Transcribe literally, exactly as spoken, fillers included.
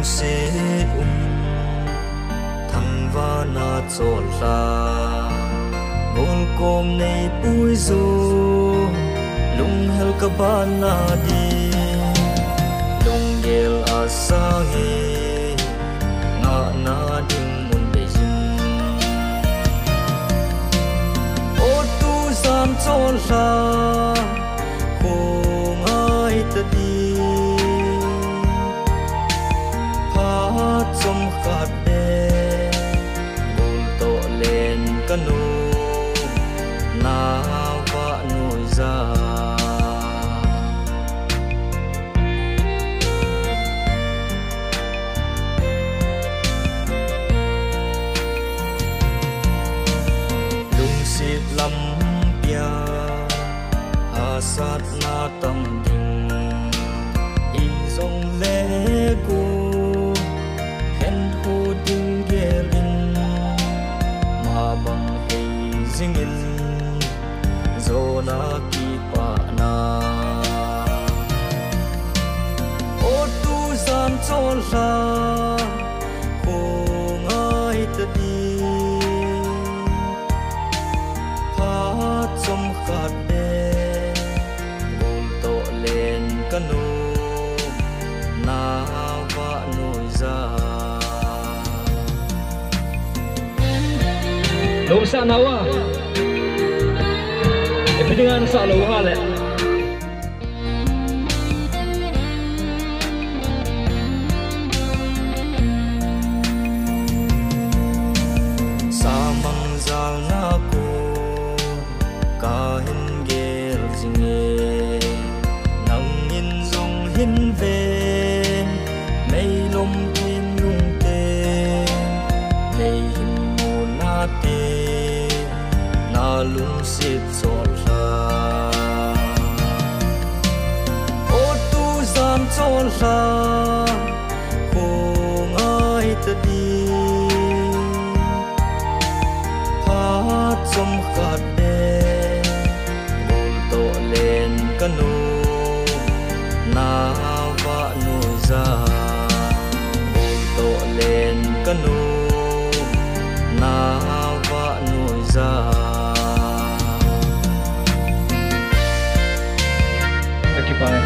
se um thăng va na chol la bol kom nei pui zo lung hel ka ba na di lung gel asangi na na ding mun be jin o tu zam chol la ko ngai ta di som khát đê bồn tổ lên cano na vạ nổi ra lung xịt lắm bia hà sát na tâm đình y dòng lễ cô zingin zona ki pa na o tu zam chol la ko ngai ta di ha chom khat de bol to len kanu na va noi za lo sa nawa e pedingan sa lo hale sa mang zal na ko ka hin gel jinge nang in zong hin ve mei lom in lung te nei hin mo na te lung xịt chol la o tu zam chol la ko ngai ta di ha chom khat de bol to len kanu na va noi ra bol to len kanu na va noi ra Bye.